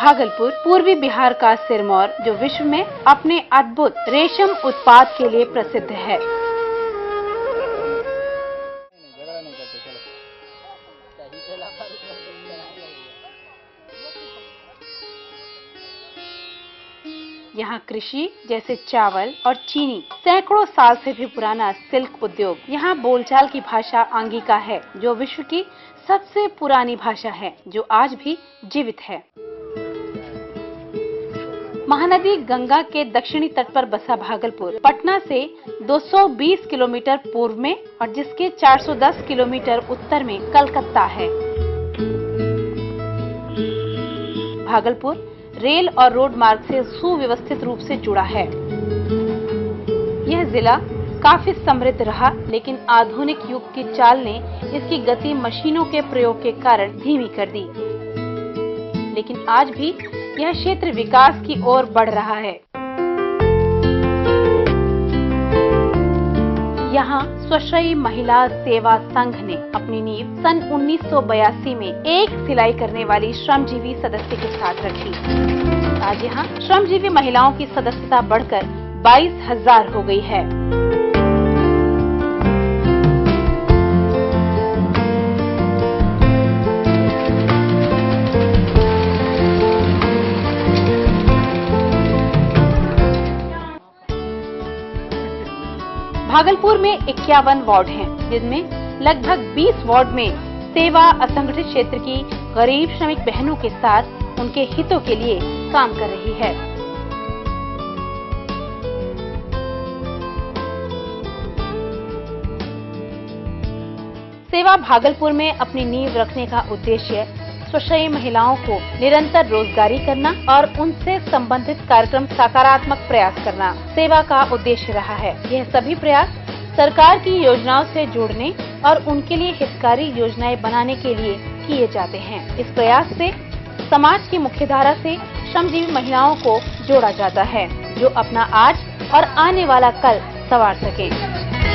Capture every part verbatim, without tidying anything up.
भागलपुर पूर्वी बिहार का सिरमौर, जो विश्व में अपने अद्भुत रेशम उत्पाद के लिए प्रसिद्ध है। यहाँ कृषि जैसे चावल और चीनी सैकड़ों साल से भी पुराना सिल्क उद्योग, यहाँ बोलचाल की भाषा आंगिका है, जो विश्व की सबसे पुरानी भाषा है, जो आज भी जीवित है। महानदी गंगा के दक्षिणी तट पर बसा भागलपुर पटना से दो सौ बीस किलोमीटर पूर्व में और जिसके चार सौ दस किलोमीटर उत्तर में कलकत्ता है। भागलपुर रेल और रोड मार्ग से सुव्यवस्थित रूप से जुड़ा है। यह जिला काफी समृद्ध रहा, लेकिन आधुनिक युग की चाल ने इसकी गति मशीनों के प्रयोग के कारण धीमी कर दी। लेकिन आज भी यह क्षेत्र विकास की ओर बढ़ रहा है। यहाँ स्वश्रयी महिला सेवा संघ ने अपनी नींव सन उन्नीस सौ बयासी में एक सिलाई करने वाली श्रमजीवी सदस्य के साथ रखी। आज यहाँ श्रमजीवी महिलाओं की सदस्यता बढ़कर बाईस हजार हो गई है। भागलपुर में इक्यावन वार्ड हैं, जिनमें लगभग बीस वार्ड में सेवा असंगठित क्षेत्र की गरीब श्रमिक बहनों के साथ उनके हितों के लिए काम कर रही है। सेवा भागलपुर में अपनी नींव रखने का उद्देश्य स्वश्रयी महिलाओं को निरंतर रोजगारी करना और उनसे संबंधित कार्यक्रम सकारात्मक प्रयास करना सेवा का उद्देश्य रहा है। यह सभी प्रयास सरकार की योजनाओं से जुड़ने और उनके लिए हितकारी योजनाएं बनाने के लिए किए जाते हैं। इस प्रयास से समाज की मुख्यधारा से श्रमजीवी महिलाओं को जोड़ा जाता है, जो अपना आज और आने वाला कल संवार सके।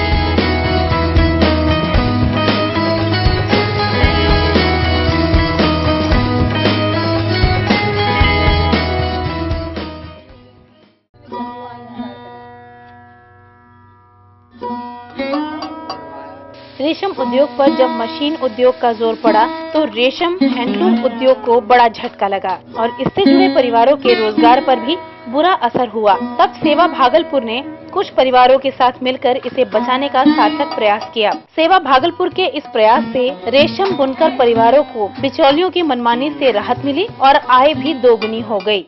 रेशम उद्योग पर जब मशीन उद्योग का जोर पड़ा तो रेशम हैंडलूम उद्योग को बड़ा झटका लगा और इससे जुड़े परिवारों के रोजगार पर भी बुरा असर हुआ। तब सेवा भागलपुर ने कुछ परिवारों के साथ मिलकर इसे बचाने का सार्थक प्रयास किया। सेवा भागलपुर के इस प्रयास से रेशम बुनकर परिवारों को बिचौलियों की मनमानी से राहत मिली और आय भी दोगुनी हो गई।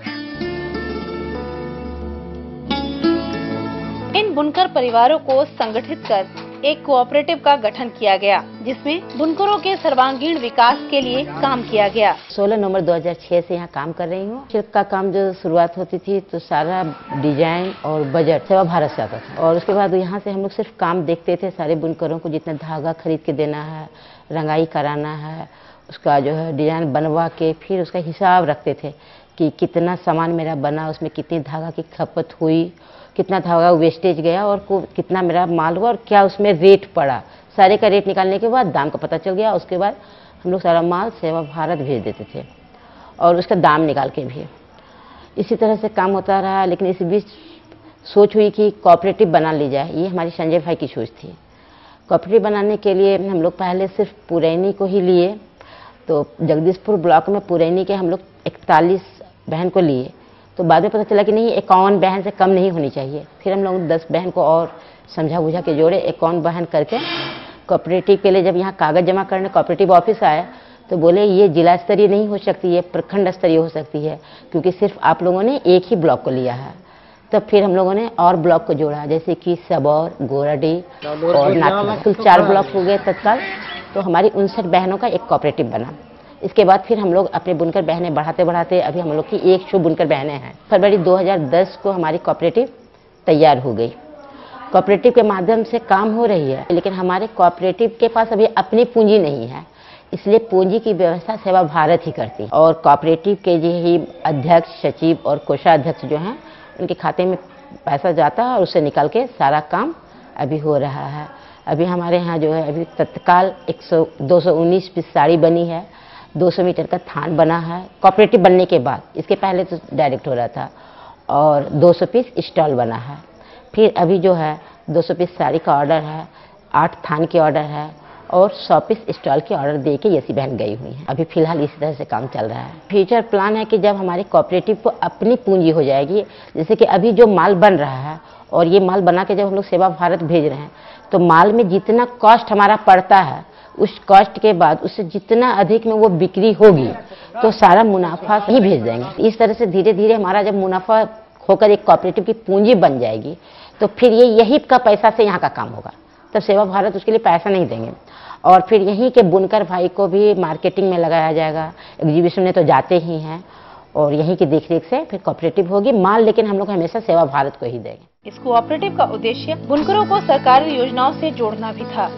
इन बुनकर परिवारों को संगठित कर एक कोऑपरेटिव का गठन किया गया, जिसमें बुनकरों के सर्वांगीण विकास के लिए काम किया गया। सोलह नवंबर दो हज़ार छह से यहाँ काम कर रही हूँ। सिल्क का काम जो शुरुआत होती थी तो सारा डिजाइन और बजट सेवा भारत से आता था और उसके बाद यहाँ से हम लोग सिर्फ काम देखते थे। सारे बुनकरों को जितना धागा खरीद के देना है, रंगाई कराना है, उसका जो है डिजाइन बनवा के फिर उसका हिसाब रखते थे कि कितना सामान मेरा बना, उसमें कितनी धागा की खपत हुई, कितना धागा वेस्टेज गया और को कितना मेरा माल हुआ और क्या उसमें रेट पड़ा। सारे का रेट निकालने के बाद दाम का पता चल गया। उसके बाद हम लोग सारा माल सेवा भारत भेज देते थे और उसका दाम निकाल के भी। इसी तरह से काम होता रहा। लेकिन इस बीच सोच हुई कि कोऑपरेटिव बना ली जाए। ये हमारी संजय भाई की सोच थी। कोऑपरेटिव बनाने के लिए हम लोग पहले सिर्फ पुरैनी को ही लिए, तो जगदीशपुर ब्लॉक में पुरैनी के हम लोग इकतालीस बहन को लिए। तो बाद में पता चला कि नहीं, इक्यावन बहन से कम नहीं होनी चाहिए। फिर हम लोग दस बहन को और समझा बुझा के जोड़े, इक्यावन बहन करके कोऑपरेटिव के लिए जब यहाँ कागज़ जमा करने कोऑपरेटिव ऑफिस आया तो बोले ये जिला स्तरीय नहीं हो सकती, ये प्रखंड स्तरीय हो सकती है, क्योंकि सिर्फ आप लोगों ने एक ही ब्लॉक को लिया है। तब फिर हम लोगों ने और ब्लॉक को जोड़ा, जैसे कि सबौर, गोराडीह और नागपुर, कुल चार ब्लॉक हो गए तत्काल। तो हमारी उनसठ बहनों का एक कोऑपरेटिव बना। इसके बाद फिर हम लोग अपने बुनकर बहनें बढ़ाते बढ़ाते अभी हम लोग की एक सौ बुनकर बहनें हैं। फरवरी दो हज़ार दस को हमारी कोऑपरेटिव तैयार हो गई। कोऑपरेटिव के माध्यम से काम हो रही है, लेकिन हमारे कोऑपरेटिव के पास अभी अपनी पूंजी नहीं है, इसलिए पूंजी की व्यवस्था सेवा भारत ही करती है। और कोऑपरेटिव के जो ही अध्यक्ष, सचिव और कोषाध्यक्ष जो हैं, उनके खाते में पैसा जाता है और उससे निकाल के सारा काम अभी हो रहा है। अभी हमारे यहाँ जो है अभी तत्काल एक सौ दो सौ उन्नीस पीस साड़ी बनी है, दो सौ मीटर का थान बना है कोऑपरेटिव बनने के बाद, इसके पहले तो डायरेक्ट हो रहा था। और दो सौ पीस स्टॉल बना है। फिर अभी जो है दो सौ पीस साड़ी का ऑर्डर है, आठ थान के ऑर्डर है और सौ पीस स्टॉल के ऑर्डर दे के यसी बहन गई हुई है। अभी फिलहाल इसी तरह से काम चल रहा है। फ्यूचर प्लान है कि जब हमारे कोऑपरेटिव को अपनी पूंजी हो जाएगी, जैसे कि अभी जो माल बन रहा है और ये माल बना के जब हम लोग सेवा भारत भेज रहे हैं, तो माल में जितना कॉस्ट हमारा पड़ता है, उस कॉस्ट के बाद उससे जितना अधिक में वो बिक्री होगी तो सारा मुनाफा ही भेज देंगे। इस तरह से धीरे धीरे हमारा जब मुनाफा होकर एक कोऑपरेटिव की पूंजी बन जाएगी, तो फिर ये यही का पैसा से यहाँ का काम होगा। तब सेवा भारत उसके लिए पैसा नहीं देंगे। और फिर यहीं के बुनकर भाई को भी मार्केटिंग में लगाया जाएगा। एग्जीबिशन में तो जाते ही हैं और यहीं की देखरेख से फिर कोऑपरेटिव होगी। माल लेकिन हम लोग हमेशा सेवा भारत को ही देंगे। इस कोऑपरेटिव का उद्देश्य बुनकरों को सरकारी योजनाओं से जोड़ना भी था।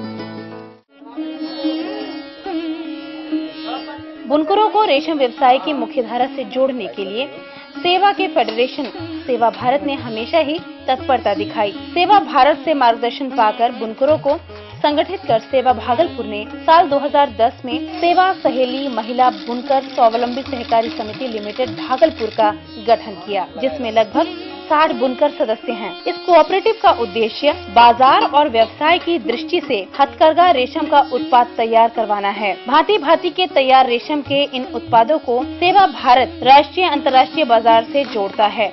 बुनकरों को रेशम व्यवसाय की मुख्यधारा से जोड़ने के लिए सेवा के फेडरेशन सेवा भारत ने हमेशा ही तत्परता दिखाई। सेवा भारत से मार्गदर्शन पाकर बुनकरों को संगठित कर सेवा भागलपुर ने साल दो हज़ार दस में सेवा सहेली महिला बुनकर स्वावलंबी सहकारी समिति लिमिटेड भागलपुर का गठन किया, जिसमें लगभग साठ बुनकर सदस्य हैं। इस कोऑपरेटिव का उद्देश्य बाजार और व्यवसाय की दृष्टि से हथकरघा रेशम का उत्पाद तैयार करवाना है। भांति भांति के तैयार रेशम के इन उत्पादों को सेवा भारत राष्ट्रीय अंतर्राष्ट्रीय बाजार से जोड़ता है।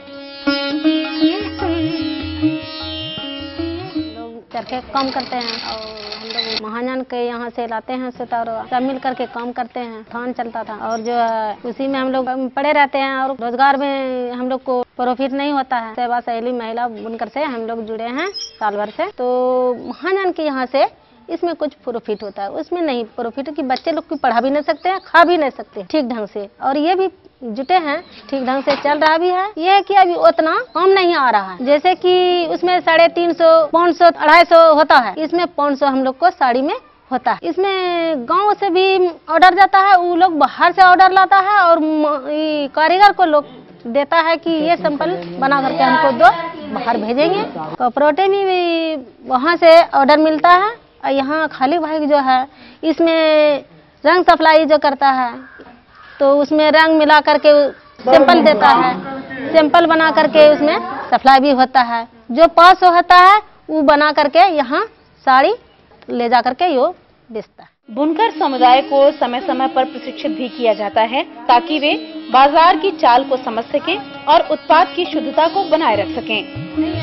करके काम करते हैं और हम लोग महाजन के यहाँ से लाते हैं सितार, सब मिल करके काम करते हैं। थान चलता था और जो है उसी में हम लोग पड़े रहते हैं और रोजगार में हम लोग को प्रॉफिट नहीं होता है। सेवा सहेली महिला बुनकर से हम लोग जुड़े हैं साल भर से, तो महाजन के यहाँ से इसमें कुछ प्रॉफिट होता है, उसमें नहीं प्रॉफिट कि बच्चे लोग की पढ़ा भी नहीं सकते हैं, खा भी नहीं सकते ठीक ढंग से। और ये भी जुटे हैं, ठीक ढंग से चल रहा भी है। ये है कि अभी उतना कम नहीं आ रहा है, जैसे कि उसमें साढ़े तीन सौ पाँच सौ अढ़ाई सौ होता है, इसमें पाँच सौ हम लोग को साड़ी में होता है। इसमें गांव से भी ऑर्डर जाता है, वो लोग बाहर से ऑर्डर लाता है और कारीगर को लोग देता है कि ये सैंपल बना करके हमको दो, बाहर भेजेंगे। कोऑपरेटिव में भी वहाँ से ऑर्डर मिलता है। और यहाँ खाली भाई जो है इसमें रंग सप्लाई जो करता है, तो उसमें रंग मिला करके सैंपल देता है, सैंपल बना करके उसमें सप्लाई भी होता है। जो पास होता है वो बना करके यहाँ साड़ी ले जा करके यो बेचता है। बुनकर समुदाय को समय समय पर प्रशिक्षित भी किया जाता है ताकि वे बाजार की चाल को समझ सकें और उत्पाद की शुद्धता को बनाए रख सकें।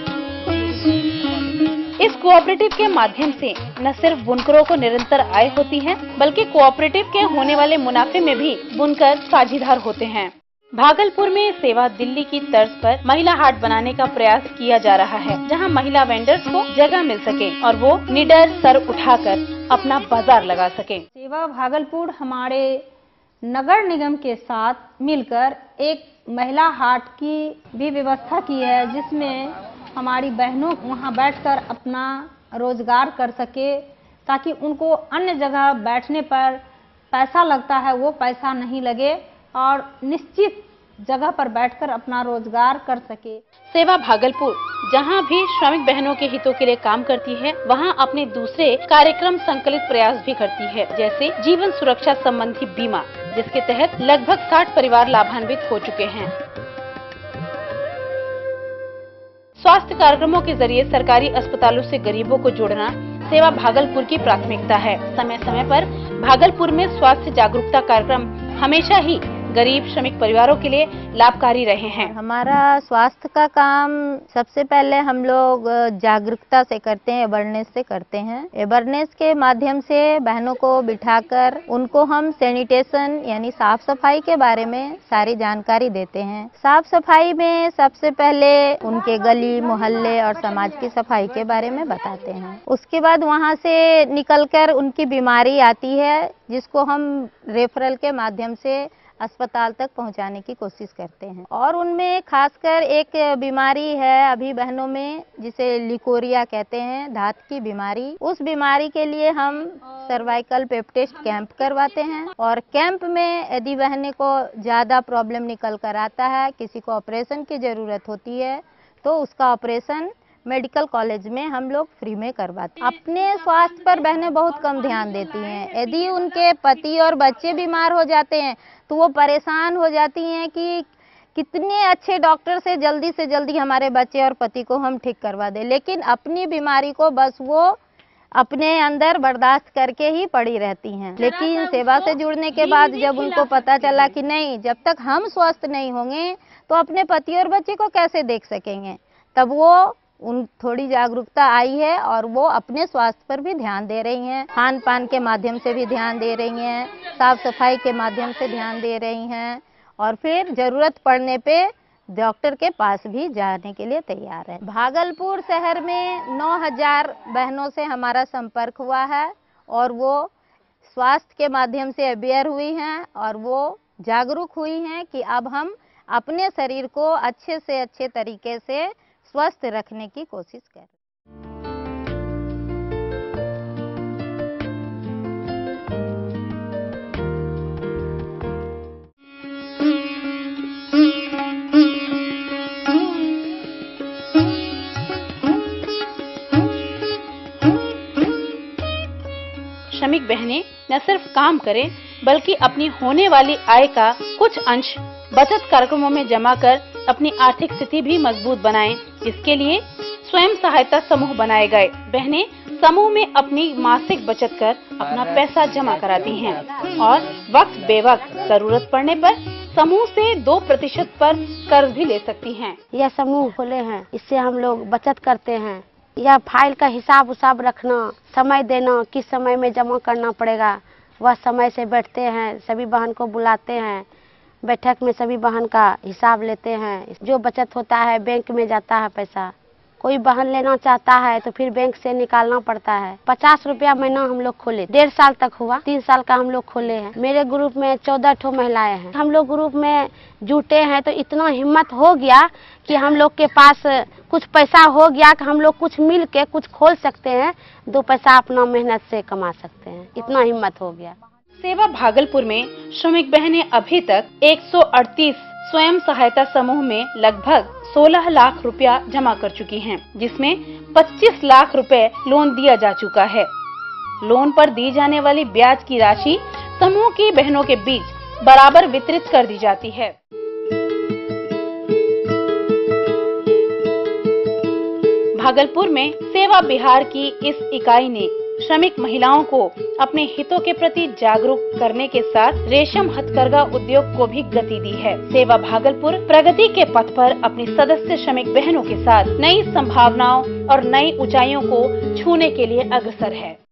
इस कोऑपरेटिव के माध्यम से न सिर्फ बुनकरों को निरंतर आय होती है, बल्कि कोऑपरेटिव के होने वाले मुनाफे में भी बुनकर साझीदार होते हैं। भागलपुर में सेवा दिल्ली की तर्ज पर महिला हाट बनाने का प्रयास किया जा रहा है, जहां महिला वेंडर्स को जगह मिल सके और वो निडर सर उठाकर अपना बाजार लगा सके। सेवा भागलपुर हमारे नगर निगम के साथ मिलकर एक महिला हाट की भी व्यवस्था की है, जिसमें हमारी बहनों वहां बैठकर अपना रोजगार कर सके, ताकि उनको अन्य जगह बैठने पर पैसा लगता है वो पैसा नहीं लगे और निश्चित जगह पर बैठकर अपना रोजगार कर सके। सेवा भागलपुर जहां भी श्रमिक बहनों के हितों के लिए काम करती है, वहां अपने दूसरे कार्यक्रम संकलित प्रयास भी करती है, जैसे जीवन सुरक्षा संबंधी बीमा, जिसके तहत लगभग साठ परिवार लाभान्वित हो चुके हैं। स्वास्थ्य कार्यक्रमों के जरिए सरकारी अस्पतालों से गरीबों को जोड़ना सेवा भागलपुर की प्राथमिकता है। समय समय पर भागलपुर में स्वास्थ्य जागरूकता कार्यक्रम हमेशा ही गरीब श्रमिक परिवारों के लिए लाभकारी रहे हैं। हमारा स्वास्थ्य का काम सबसे पहले हम लोग जागरूकता से करते हैं, अवेयरनेस से करते हैं। अवेयरनेस के माध्यम से बहनों को बिठाकर उनको हम सैनिटेशन यानी साफ सफाई के बारे में सारी जानकारी देते हैं। साफ सफाई में सबसे पहले उनके गली मोहल्ले और समाज की सफाई के बारे में बताते हैं। उसके बाद वहाँ से निकलकर उनकी बीमारी आती है, जिसको हम रेफरल के माध्यम से अस्पताल तक पहुंचाने की कोशिश करते हैं। और उनमें खासकर एक बीमारी है अभी बहनों में, जिसे लिकोरिया कहते हैं, धात की बीमारी। उस बीमारी के लिए हम सर्वाइकल पेप टेस्ट कैंप करवाते हैं। और कैंप में यदि बहने को ज़्यादा प्रॉब्लम निकल कर आता है, किसी को ऑपरेशन की ज़रूरत होती है, तो उसका ऑपरेशन मेडिकल कॉलेज में हम लोग फ्री में करवाते हैं। अपने स्वास्थ्य पर बहनें बहुत कम ध्यान देती हैं। यदि उनके पति और बच्चे बीमार हो जाते हैं तो वो परेशान हो जाती हैं कि कितने अच्छे डॉक्टर से जल्दी से जल्दी हमारे बच्चे और पति को हम ठीक करवा दें, लेकिन अपनी बीमारी को बस वो अपने अंदर बर्दाश्त करके ही पड़ी रहती हैं। लेकिन सेवा से जुड़ने के बाद जब उनको पता चला कि नहीं, जब तक हम स्वस्थ नहीं होंगे तो अपने पति और बच्चे को कैसे देख सकेंगे, तब वो उन थोड़ी जागरूकता आई है और वो अपने स्वास्थ्य पर भी ध्यान दे रही हैं। खान पान के माध्यम से भी ध्यान दे रही हैं, साफ सफाई के माध्यम से ध्यान दे रही हैं और फिर जरूरत पड़ने पे डॉक्टर के पास भी जाने के लिए तैयार है। भागलपुर शहर में नौ हज़ार बहनों से हमारा संपर्क हुआ है और वो स्वास्थ्य के माध्यम से अवेयर हुई हैं और वो जागरूक हुई हैं कि अब हम अपने शरीर को अच्छे से अच्छे तरीके से स्वस्थ रखने की कोशिश करें। श्रमिक बहनें न सिर्फ काम करें बल्कि अपनी होने वाली आय का कुछ अंश बचत कार्यक्रमों में जमा कर अपनी आर्थिक स्थिति भी मजबूत बनाएं। इसके लिए स्वयं सहायता समूह बनाए गए। बहनें समूह में अपनी मासिक बचत कर अपना पैसा जमा कराती हैं और वक्त बेवक्त जरूरत पड़ने पर समूह से दो प्रतिशत पर कर्ज भी ले सकती हैं। यह समूह खोले हैं, इससे हम लोग बचत करते हैं। यह फाइल का हिसाब उसाब रखना, समय देना, किस समय में जमा करना पड़ेगा, वह समय से बैठते हैं, सभी बहन को बुलाते हैं, बैठक में सभी बहन का हिसाब लेते हैं। जो बचत होता है बैंक में जाता है पैसा। कोई बहन लेना चाहता है तो फिर बैंक से निकालना पड़ता है। पचास रुपया महीना हम लोग खोले, डेढ़ साल तक हुआ, तीन साल का हम लोग खोले हैं। मेरे ग्रुप में चौदह ठो महिलाएं हैं। हम लोग ग्रुप में जुटे हैं तो इतना हिम्मत हो गया कि हम लोग के पास कुछ पैसा हो गया कि हम लोग कुछ मिल के कुछ खोल सकते हैं, दो पैसा अपना मेहनत से कमा सकते हैं, इतना हिम्मत हो गया। सेवा भागलपुर में श्रमिक बहनें अभी तक एक सौ अड़तीस स्वयं सहायता समूह में लगभग सोलह लाख रुपया जमा कर चुकी हैं, जिसमें पच्चीस लाख रुपए लोन दिया जा चुका है। लोन पर दी जाने वाली ब्याज की राशि समूह की बहनों के बीच बराबर वितरित कर दी जाती है। भागलपुर में सेवा बिहार की इस इकाई ने श्रमिक महिलाओं को अपने हितों के प्रति जागरूक करने के साथ रेशम हथकरघा उद्योग को भी गति दी है। सेवा भागलपुर प्रगति के पथ पर अपनी सदस्य श्रमिक बहनों के साथ नई संभावनाओं और नई ऊंचाइयों को छूने के लिए अग्रसर है।